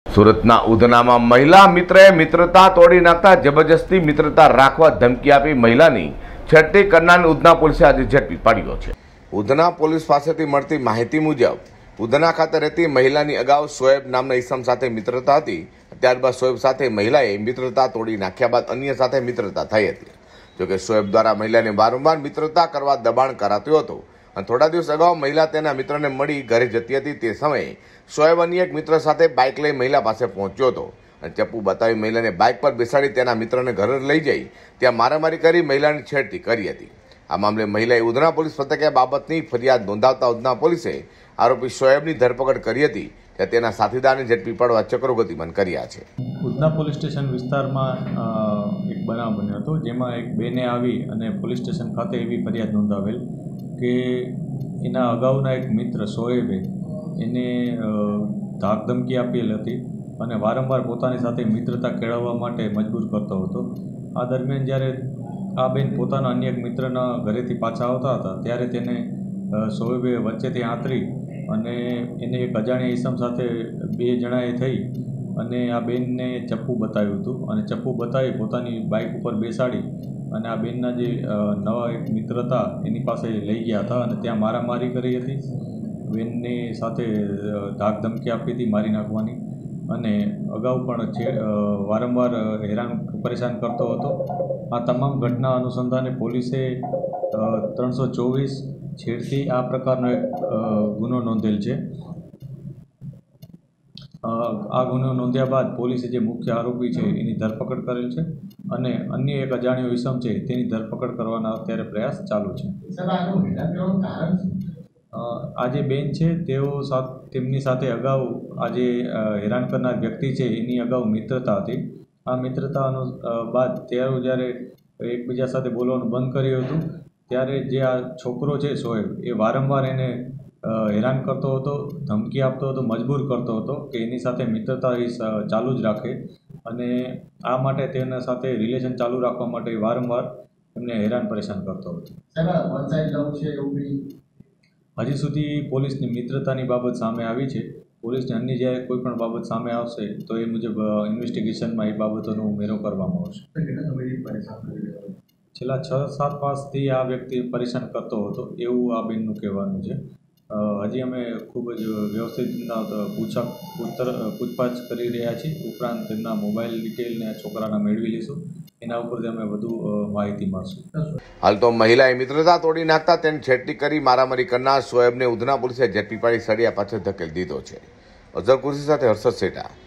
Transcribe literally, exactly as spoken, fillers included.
સુરતના ઉધનામાં મહિલા મિત્રએ મિત્રતા તોડી નાખતા જબરજસ્તી મિત્રતા રાખવા ધમકી આપી મહિલાની છેડતી કરનારને ઉધના પોલીસે આજે ઝડપી પાડ્યો છે। ઉધના પોલીસ પાસેથી મળતી માહિતી મુજબ ઉધના ખાતે રહેતી મહિલાની અગાઉ શોએબ નામના ઈસમ સાથે મિત્રતા હતી। ત્યારબાદ શોએબ સાથે મહિલાએ મિત્રતા તોડી નાખ્યા બાદ અન્ય સાથે મિત્રતા થઈ હતી। જોકે શોએબ દ્વારા મહિલાને વારંવાર મિત્રતા કરવા દબાણ કરાતું હતું અને થોડા દિવસ અગાઉ મહિલા તેના મિત્રને મળી ઘરે જતી હતી। તે સમયે શોએબ અન્ય એક મિત્ર સાથે બાઇક લઈ મહિલા પાસે પહોંચ્યો હતો અને ચપ્પુ બતાવી મહિલાને બાઇક પર બેસાડી તેના મિત્રને ઘરે લઈ જઈ ત્યાં મારામારી કરી મહિલાની છેડતી કરી હતી। આ મામલે મહિલાએ ઉધના પોલીસ મથકે બાબતની ફરિયાદ નોંધાવતા ઉધના પોલીસે આરોપી શોએબની ધરપકડ કરી હતી ત્યાં તેના સાથીદારને ઝડપી પાડવા ચક્રો ગતિમાન કર્યા છે। ઉધના પોલીસ સ્ટેશન વિસ્તારમાં એક બનાવ બન્યો હતો જેમાં એક બેને આવી અને પોલીસ સ્ટેશન ખાતે એવી ફરિયાદ નોંધાવેલ કે એના અગાઉના એક મિત્ર શોએબે એને ધાક ધમકી આપેલ હતી અને વારંવાર પોતાની સાથે મિત્રતા કેળવવા માટે મજબૂર કરતો હતો। આ દરમિયાન જ્યારે આ બેન પોતાના અન્ય એક મિત્રના ઘરેથી પાછા આવતા હતા ત્યારે તેને શોએબે વચ્ચેથી આંતરી અને એને એક અજાણ્યા ઈસમ સાથે બે જણાએ થઈ અને આ બેનને ચપ્પુ બતાવ્યું હતું અને ચપ્પુ બતાવી પોતાની બાઇક ઉપર બેસાડી અને આ બેનના જે નવા એક મિત્ર હતા એની પાસે લઈ ગયા હતા અને ત્યાં મારામારી કરી હતી। બેનની સાથે ધાક ધમકી આપી હતી મારી નાખવાની અને અગાઉ પણ છે વારંવાર હેરાન પરેશાન કરતો હતો। આ તમામ ઘટના અનુસંધાને પોલીસે ત્રણસો ચોવીસ છેડતી આ પ્રકારનો એક ગુનો નોંધેલ છે। આ ગુનો નોંધ્યા બાદ પોલીસે જે મુખ્ય આરોપી છે એની ધરપકડ કરેલ છે અને અન્ય એક અજાણ્યો ઈસમ છે તેની ધરપકડ કરવાના અત્યારે પ્રયાસ ચાલુ છે। આ જે બેન છે તેઓ તેમની સાથે અગાઉ આ જે હેરાન કરનાર વ્યક્તિ છે એની અગાઉ મિત્રતા હતી। આ મિત્રતાનો બાદ તેઓ જ્યારે એકબીજા સાથે બોલવાનું બંધ કર્યું હતું ત્યારે જે આ છોકરો છે શોએબ એ વારંવાર એને હેરાન કરતો હતો, ધમકી આપતો હતો, મજબૂર કરતો હતો કે એની સાથે મિત્રતા ચાલુ જ રાખે અને આ માટે તેના સાથે રિલેશન ચાલુ રાખવા માટે વારંવાર એમને હેરાન પરેશાન કરતો હતો। હજી સુધી પોલીસની મિત્રતાની બાબત સામે આવી છે। પોલીસને અન્ય જ્યારે કોઈ પણ બાબત સામે આવશે તો એ મુજબ ઇન્વેસ્ટિગેશનમાં એ બાબતોનો ઉમેરો કરવામાં આવશે। છેલ્લા છ સાત માસથી આ વ્યક્તિ પરેશાન કરતો હતો એવું આ બેનનું કહેવાનું છે। હજી અમે ખૂબ જ વ્યવસ્થિત રીતના પૂછા પૂછપરછ કરી રહ્યા છીએ। ઉપરાંત તેમના મોબાઈલ ડિટેલને છોકરાના મેળવી લઈશું, એના ઉપરથી અમે વધુ માહિતી મળશું। હાલ તો મહિલાએ મિત્રતા તોડી નાખતા તેને છેડતી કરી મારામારી કરનાર શોએબને ઉધના પોલીસે ઝડપી પાડી સળિયા પાછળ ધકેલી દીધો છે। અઝર કુર્સી સાથે હર્ષદ સેઠા।